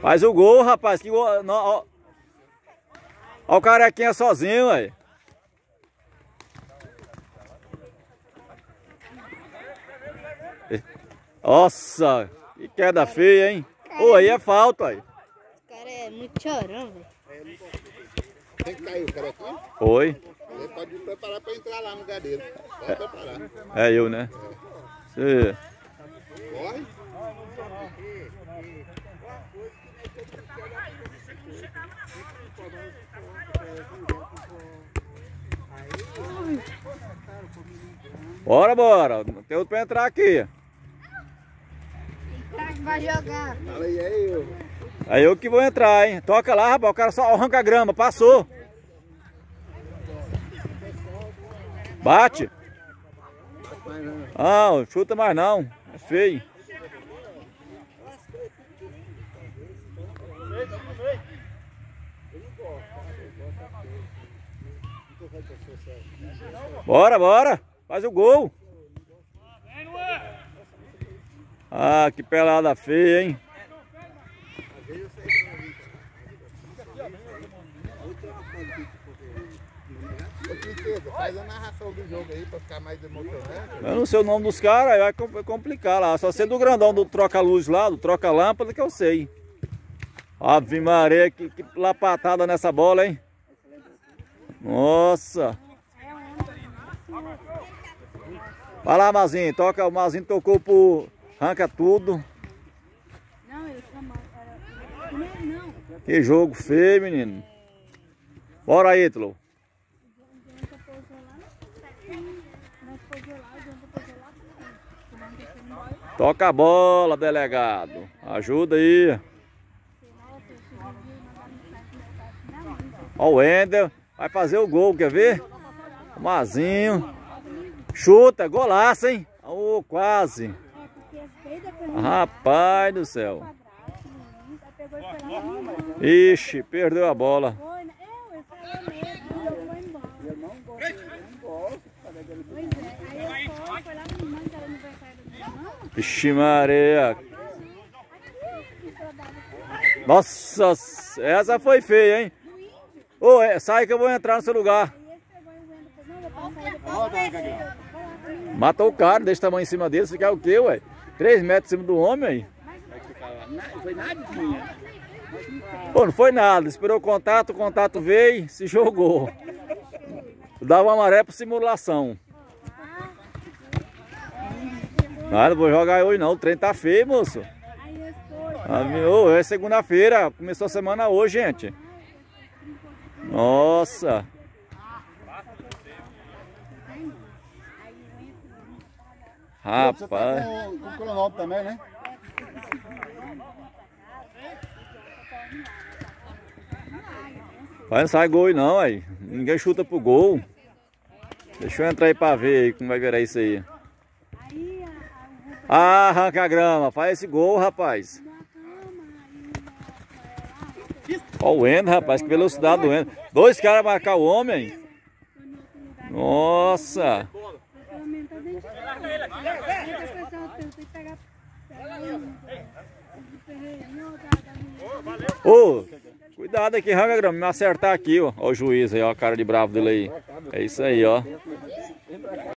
Faz o gol, rapaz. Que gol. Não, ó. Ó o carequinha sozinho, aí. Nossa, que queda feia, hein? Ô, aí é falta, aí. Esse cara é muito chorão, velho. Tem que cair o carequinha? Foi. Ele pode preparar para entrar lá no lugar dele. Pode preparar. É eu, né? Você... Corre. Bora, bora. Tem outro pra entrar aqui. Vai jogar. Fala aí, eu. É eu que vou entrar, hein? Toca lá, rapaz. O cara só arranca a grama. Passou. Bate. Ah, chuta mais não. É feio. Bora, bora. Faz o gol. Ah, que pelada feia, hein? Faz a narração do jogo aí pra ficar mais emocionante. Eu não sei o nome dos caras, aí vai complicar lá. Só sei do grandão do troca-luz lá, do troca-lâmpada que eu sei. Ave Maria, que lapatada nessa bola, hein? Nossa! Vai lá, Mazinho, toca, o Mazinho tocou pro... Arranca tudo. Não, eu chamava. Não. Que jogo feio, menino. Bora aí, Ítalo. Toca a bola, delegado. Ajuda aí. Ó o Wender. Vai fazer o gol, quer ver? O Mazinho. Chuta, golaço, hein? Oh, quase. Rapaz do céu. Ixi, perdeu a bola. Vixe Maria. Nossa, essa foi feia, hein? Ô, sai que eu vou entrar no seu lugar. Matou o cara, desse tamanho em cima dele. Você quer o quê, ué? 3 metros em cima do homem aí. Não foi nada. Pô, não foi nada. Esperou o contato veio, se jogou. Dava uma maré por simulação. Não vou jogar hoje não, o trem tá feio, moço. É segunda-feira, começou a semana hoje, gente. Nossa. Rapaz. Você tá com o cronômetro também, né? Vai, não sai gol aí não, aí. Ninguém chuta pro gol. Deixa eu entrar aí pra ver aí como vai virar isso aí. Ah, arranca a grama, faz esse gol, rapaz. Ó o Wender, rapaz, que velocidade do Wender. 2 caras marcar o homem. Nossa. Ô, cuidado aqui, arranca a grama, me acertar aqui, ó. Ó o juiz aí, ó, a cara de bravo dele aí. É isso aí, ó.